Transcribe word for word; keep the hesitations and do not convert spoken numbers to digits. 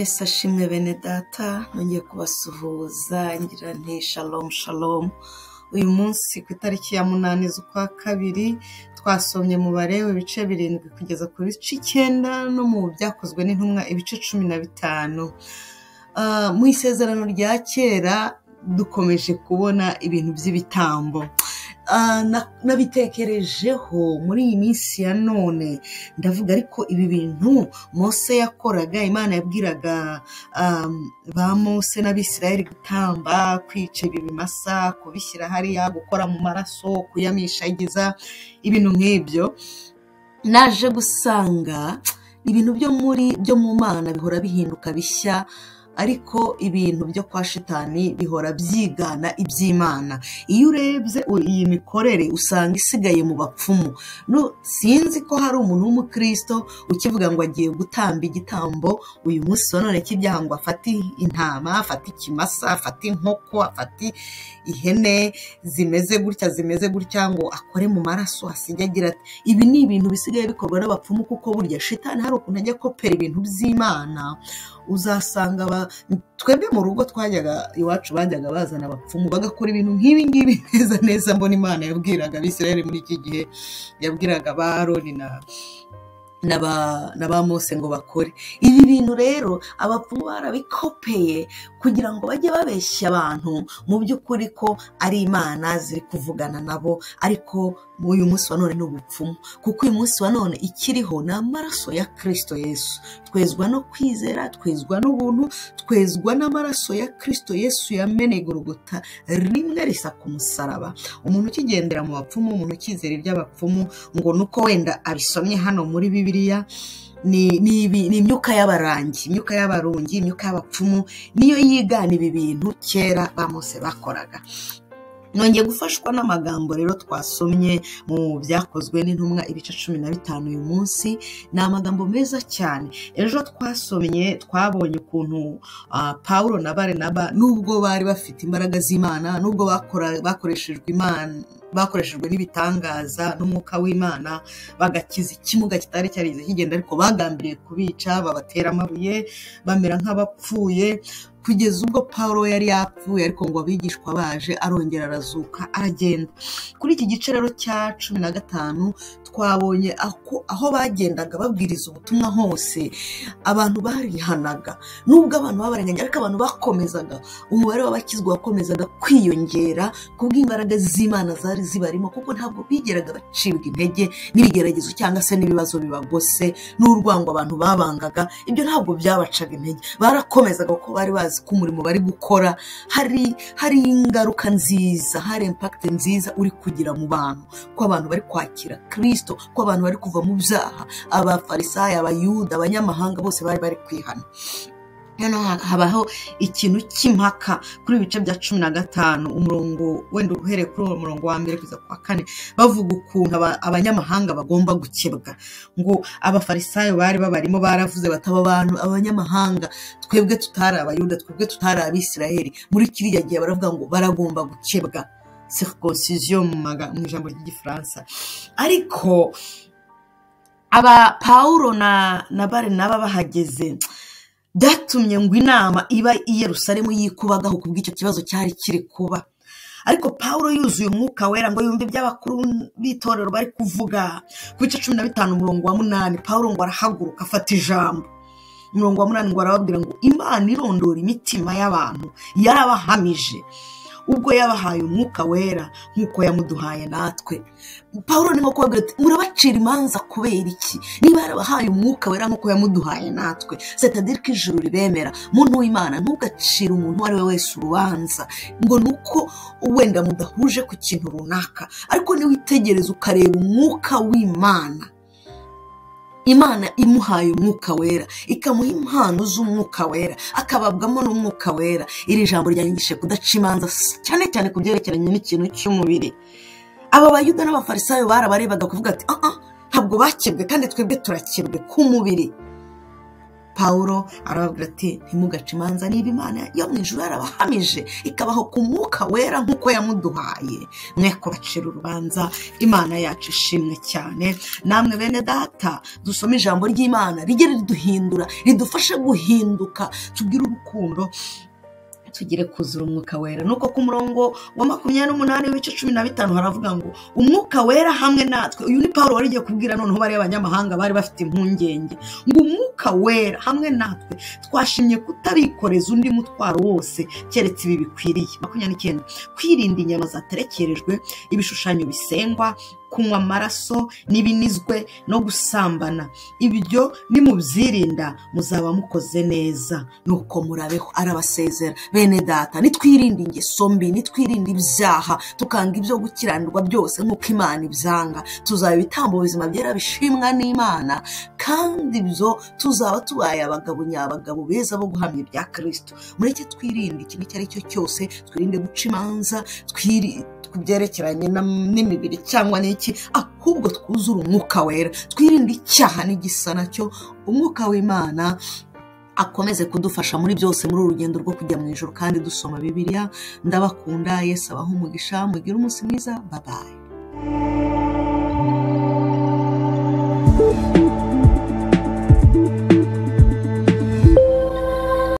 Yesu ashimwe bene data, nongeye kubasuhuza ngira nti shalom shalom. Uyu munsi ku itariki ya munani z'ukwa kabiri twasomye mu Balewi ibice birindwi kugeza ku bice icyenda no mu byakozwe n'intumwa ibice cumi na bitanu. Uh, mu isezerano rya kera dukomeje kubona ibintu by'ibitambo. Uh, nabitekerejeho muri iyi minsi ya none ndavuga ariko ibi bintu Mose yakoraga, Imana yabwiraga um, ba Mose n'Abisirayeli gutamba, kwica ibimasa, kubishyira hariya, gukora mu maraso, kuyamishagiza, ibintu nk'ibyo. Naje gusanga ibintu byo muri byo mu Mana bihora bihinduka bishya, ariko ibintu byo kwa shitani bihora byigana iby'Imana. Iyo urebye iyi mikorere usanga isigaye mu bapfumu. No, sinzi ko hari umuntu w'umukristo ukivuga ngo agiye gutamba igitambo uyu munsi wa none cy'ibyaha ngo afate intama, afate ikimasa, afate inkoko, afate ihene zimeze gutya zimeze gutya ngo akore mu maraso asige agira ati ibi ni ibintu bisigaye bikorwa n'abapfumu, kuko burya shitani hari ukuntu ajya kopera ibintu by'Imana. Uzasanga ba twebwe mu rugo twajyaga iwacu bajyaga bazana abapfumu bagakora ibintu nk'ibi ngibi neza neza. Mbona Imana yabwiraga Abisirayeli muri iki gihe, yabwiraga ba Aroni na naba naba Mose ngo bakore ibi bintu. Rero abapfumu barabikopeye kugira ngo bajye babeshya abantu mu by'ukuri ko ari Imana ziri kuvugana nabo, ariko uyu munsi wa none n'ubupfumu, kuko uyu munsi wa none ikiriho na amaraso ya Kristo Yesu. Twezwa no kwizera, twezwa n'ubuntu, twezwa n'amaraso ya Kristo Yesu yameneye Golgotha rimwe risa ku musaraba. Umuntu ukigendera mu bapfumu, umuntu ukizera iby'abapfumu ngo nuko wenda abisomye hano muri Bibiliya, ni ni ni imyuka y'abarangi, imyuka y'abarungi, imyuka y'abapfumu niyo yigana ibi bintu kera ba Mose bakoraga. Nongeye gufashwa n'amagambo rero twasomye mu byakozwe n'intumwa ibice cumi na bitanu uyu munsi. Ni amagambo meza cyane. Ejo twasomye twabonye ukuntu uh, Paulo na Barinaba nubwo bari bafite imbaraga z'Imana, nubwo bakora bakoreshejwe Imana bakoreshejwe n'ibitangaza n'umwuka w'Imana, bagakiza ikimuga kitari cyarize kigenda, ariko bagambiriye kubica, babatera amabuye, bamera nk'abapfuye, kugeza ubwo Paulo yari yapfuye, ariko ngo abigishwa baje arongera arazuka aragenda. Kuri iki gice rero cya cumi na gatanu twabonye aho, aho bagendaga babwiriza ubutumwa hose abantu barihanaga, nubwo abantu babarenganya ariko abantu bakomezaga, umubare w'abakizwa wakomezaga kwiyongera kubw'imbaraga z'Imana zari zibarimo, kuko ntabwo bigeraga bacibwa intege n'ibigeragezo cyangwa se n'ibibazo bibagose n'urwango abantu babangaga. Ibyo ntabwo byabacaga intege, barakomezaga kuko bari bazi ko umurimo bari gukora hari hari ingaruka nziza, hari impact nziza uri kugira mu bantu, ko abantu bari kwakira Kristo, ko abantu bari kuva mu byaha. Abafarisayo, Abayuda, Abanyamahanga bose bari bari kwihana. Hano habaho ikintu cy'impaka kuri ibice bya cumi na gatanu umurongo wenda uhereye kuri uwo murongo wa mbere kugeza kwa kane, bavuga ukuntu abanyamahanga bagomba gukebwa. Ngo abafarisayo bari babarimo baravuze bataba abantu abanyamahanga, twebwe tutari Abayuda, twebwe tutari Abisirayeli. Muri kiriya gihe baravuga ngo baragomba gukebwa, circoncision mu ijambo ry'Igifaransa. Ariko aba Paulo na na Barinaba bahageze, byatumye ngo inama iba i Yerusalemu yikubagaho kubw'icyo kibazo cyari kiri kuba. Ariko Paulo yuzuye umwuka wera ngo yumve iby'abakuru b'itorero bari kuvuga. Ku bice cumi na bitanu umurongo wa munani Paulo ngo arahaguruka afata ijambo. Umurongo wa munani ngo arababwira ngo Imana irondora imitima y'abantu yarabahamije ubwo yabahaye umwuka wera nk'uko yamuduhaye natwe. Paulo ni nko kubabwira ati murabacira imanza kubera iki? Niba yarabahaye umwuka wera nk'uko yamuduhaye natwe, c'est-à-dire ko ijuru ribemera. Muntu w'Imana ntugacire umuntu uwo ari we wese urubanza ngo nuko wenda mudahuje ku kintu runaka, ariko niwitegereza ukareba umwuka w'Imana, Imana imuhaye umwuka wera, ikamuha impano z'umwuka wera, akababwamo n'umwuka wera. Iri jambo ryanyigishe kudaca imanza cyane cyane ku byerekeranye n'ikintu cy'umubiri. Aba Bayuda n'Abafarisayo barabarebaga kuvuga ati ah ah ntabwo bakebwe kandi twebwe turakebwe ku mubiri. Pawulo arababwira ati ntimugace imanza niba Imana yo mu ijuru yarabahamije ikabaho ku mwuka wera nk'uko yamuduhaye, mwe kubacira urubanza. Imana yacu ishimwe cyane. Namwe bene data, dusome ijambo ry'Imana rijye riduhindura, ridufashe guhinduka, tugire urukundo, tugire kuzura umwuka wera. Nuko ku murongo wa makumyabiri n'umunani w'ibice cumi na bitanu haravuga ngo umwuka wera hamwe natwe. Uyu ni Pawulo wari ugiye kubwira noneho bari abanyamahanga bari bafite impungenge ngo umwuka wera hamwe natwe twashimye kutabikoreza undi mutwaro wose keretse ibi bikwiriye. makumyabiri n'icyenda kwirinda inyama zaterekerejwe, ibishushanyo bisengwa, kunywa amaraso n'ibinizwe no gusambana. Ibyo nimubyirinda muzaba mukoze neza, nuko murabeho. Arabasezera bene data, nitwirinde ingeso mbi, nitwirinde ibyaha, tukanga ibyo gukiranirwa byose nk'uko Imana ibyanga, tuzaba ibitambo bizima byera bishimwa n'Imana, kandi ibyo tuzaba tubaye abagabo nyabagabo beza bo guhamya ibya Kristo. Mureke twirinde ikintu icyo ari cyo cyose, twirinde guca imanza, twirinde kubyerekeranye n'imibiri cyangwa n'iki, ahubwo twuzure umwuka wera, twirinde icyaha n'igisa nacyo. Umwuka w'Imana akomeze kudufasha muri byose muri urugendo rwo kujya mu ijuru kandi dusoma Bibiliya. Ndabakunda. Yesu abahe umugisha. Mugire umunsi mwiza. Bye bye.